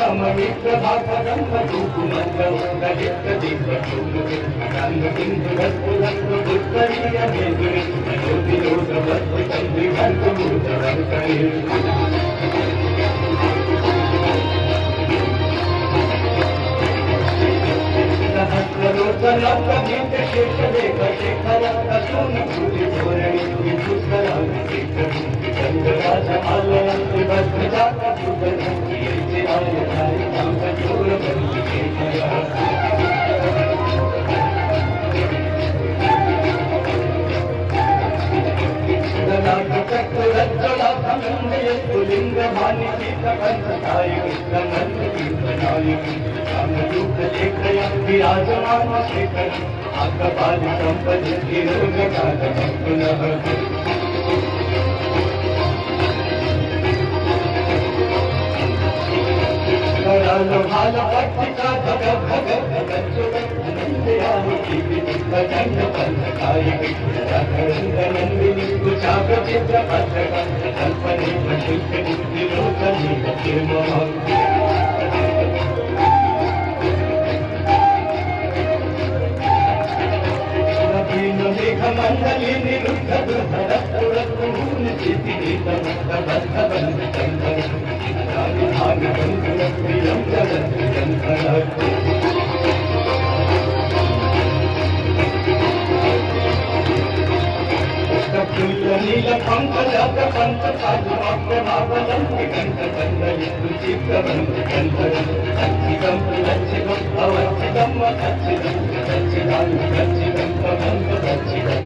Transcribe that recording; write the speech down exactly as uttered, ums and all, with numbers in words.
विराजमान शेखर आकबाल संपत्ति पुनः कराल भाल पट्टिका भग भग भजन पंथकाय नंदिनी कुचाभ चित्र पत्रक कल्पने प्रशुद्ध विरोधनी मेघ मंडली निरुद्ध दुर्धर पूर्ण चिति नितमस्त बद्ध बंध चंदन भाग बंधु प्रियम जगत जंतर नील पंकज पंथ साधु प्रभावलम कंठ कंदल चित्र बंध कंठ अच्छिदम अच्छिदम अवच्छिदम अच्छिदम अच्छिदम अच्छिदम